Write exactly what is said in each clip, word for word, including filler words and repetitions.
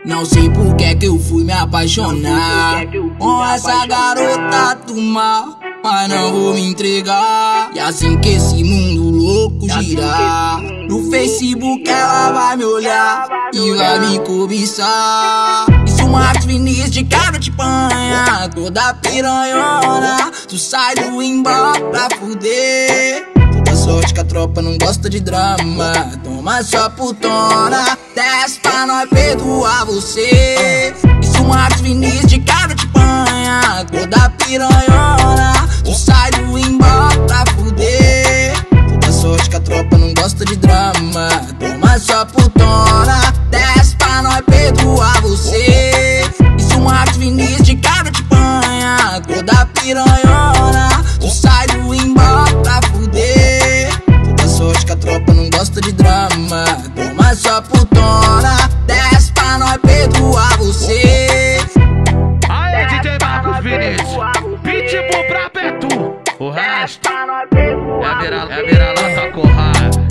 Não sei por que que eu fui me apaixonar com essa garota do mal, mas não vou me entregar. E assim que esse mundo louco girar, no Facebook ela vai me olhar e vai me cobiçar. Isso Marcos Vinícius de cara de panha, toda piranhona. Tu sai do embalo pra fuder. Toda sorte que a tropa não gosta de drama, toma só putona. Desce pra nós perdoar você. Isso Marcos Vinícius de cara de panha, toda piranhona. Tu sai do embalo pra fuder. Toda sorte que a tropa não gosta de drama, toma só putona. Desce pra nós perdoar você. Isso Marcos Vinícius de cara de panha, toda piranhona. Tu sai do embalo pra fuder. Toda sorte que a tropa não gosta de drama, toma só putona. Desce pra nós perdoar você. Aí, D J Marcos Vinícius, pitbull pra perto. O resto é virar, é virar lata com raiva.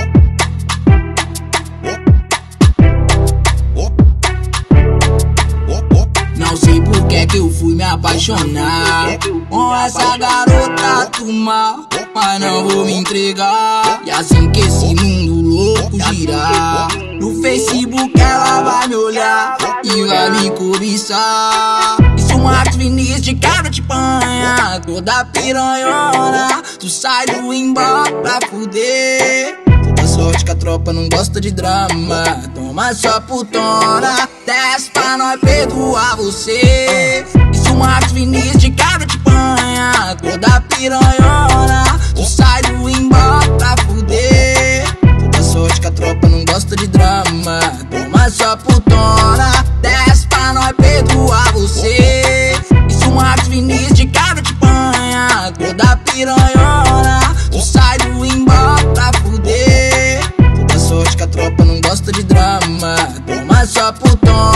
Não sei por que que eu fui me apaixonar com essa garota do mal, mas não vou me entregar. E assim que esse mundo louco girar, no Facebook ela vai me olhar e vai me cobiçar. Isso Marcos Vinícius de cara de panha, toda piranhona. Tu sai do embalo pra fuder. Toda sorte que a tropa não gosta de drama, toma só putona. Desce pra nós perdoar você. Isso Marcos Vinícius de cara de panha, toda piranhona. Tu sai do embalo pra fuder. Toda sorte que a tropa não gosta de drama, toma só putona. Desce pra nós perdoar você. Isso Marcos Vinícius de cara de panha, toda piranhona. Tu sai do embalo pra fuder. Toda sorte que a tropa não gosta de drama, toma só putona.